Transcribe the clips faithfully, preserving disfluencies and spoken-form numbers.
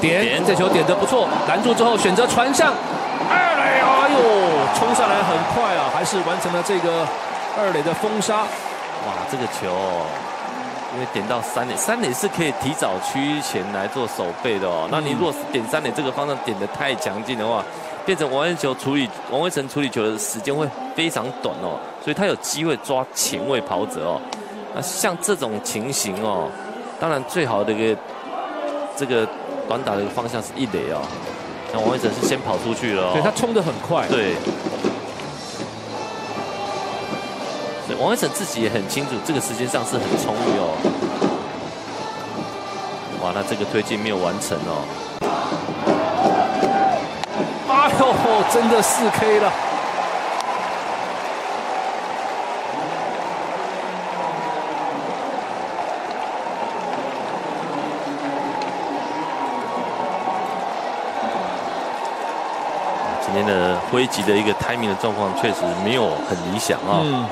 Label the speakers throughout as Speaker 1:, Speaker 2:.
Speaker 1: 点，点这球点得不错，拦住之后选择传向二垒，哎呦，冲上来很快啊，还是完成了这个二垒的封杀。
Speaker 2: 哇，这个球、哦。 因为点到三垒，三垒是可以提早趋前来做守备的哦。那你如果是点三垒这个方向点得太强劲的话，变成王威球处理王威成处理球的时间会非常短哦，所以他有机会抓前卫跑者哦。那像这种情形哦，当然最好的一个这个短打的一个方向是一垒哦。那王威成是先跑出去了、哦，
Speaker 1: 对他冲得很快，
Speaker 2: 对。 王威成自己也很清楚，这个时间上是很充裕哦。哇，那这个推进没有完成哦。
Speaker 1: 哎呦，真的四 K 了。
Speaker 2: 今天的挥击的一个 timing 的状况确实没有很理想啊、哦。嗯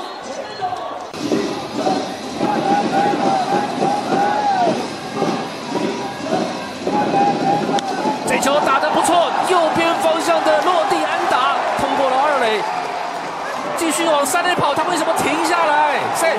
Speaker 1: 球打得不错，右边方向的落地安打通过了二垒，继续往三垒跑，他为什么停下来 ？safe！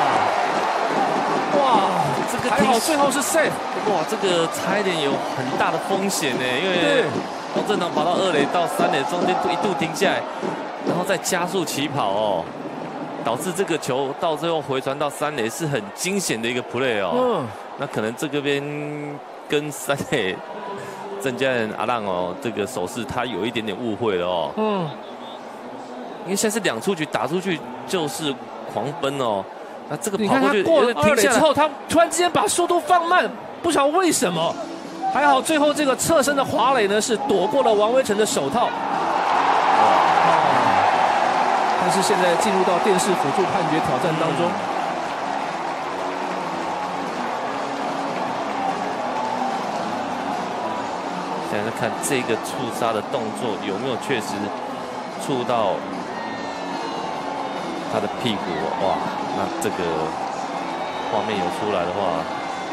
Speaker 1: 哇，哇，这个还好，最后是 safe。
Speaker 2: 哇，这个差一点有很大的风险呢，因为王正堂跑到二垒到三垒中间一度停下来，然后再加速起跑哦，导致这个球到最后回传到三垒是很惊险的一个 play 哦。嗯，那可能这个边跟三垒。 郑家人阿浪哦，这个手势他有一点点误会了哦。嗯，因为现在是两出局打出去就是狂奔哦。那这个跑过去，
Speaker 1: 过了二垒之后，他突然之间把速度放慢，不晓得为什么。还好最后这个侧身的滑垒呢是躲过了王威成的手套。哇！但是现在进入到电视辅助判决挑战当中。嗯
Speaker 2: 现在看这个触杀的动作有没有确实触到他的屁股？哇，那这个画面有出来的话，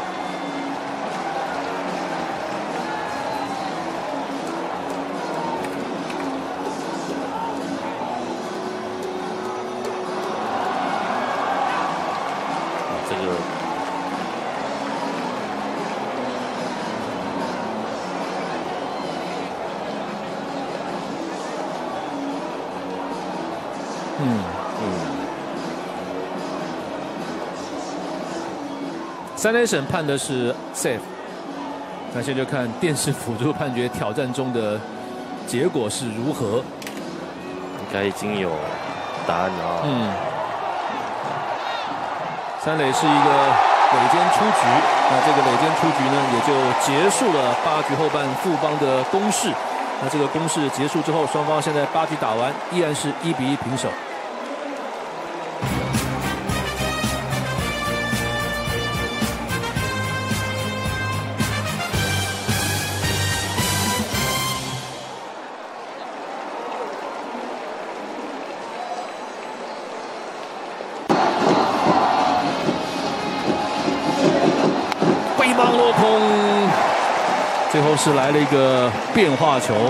Speaker 2: 这个。
Speaker 1: 嗯嗯，三垒审判的是 safe， 那现在就看电视辅助判决挑战中的结果是如何。
Speaker 2: 应该已经有答案了啊。嗯，
Speaker 1: 三垒是一个垒间出局，那这个垒间出局呢，也就结束了八局后半富邦的攻势。那这个攻势结束之后，双方现在八局打完，依然是一比一平手。 落空，最后是来了一个变化球。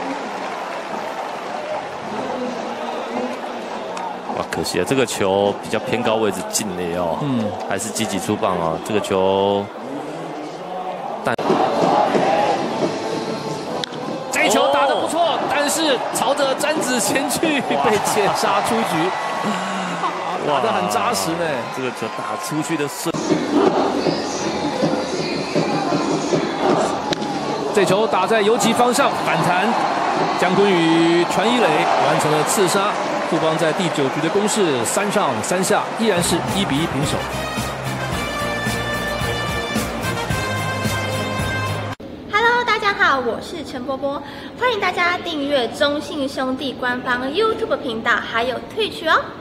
Speaker 2: 哇，可惜啊，这个球比较偏高位置进垒哦，嗯，还是积极出棒哦。这个球，但
Speaker 1: 这一球打得不错，哦、但是朝着詹子前去被切杀出局，打得很扎实呢。
Speaker 2: 这个球打出去的顺。
Speaker 1: 这球打在游击方向反弹，江坤宇传一垒完成了刺杀。富邦在第九局的攻势三上三下，依然是一比一平手。
Speaker 3: Hello， 大家好，我是陈波波，欢迎大家订阅中信兄弟官方 YouTube 频道，还有Twitch哦。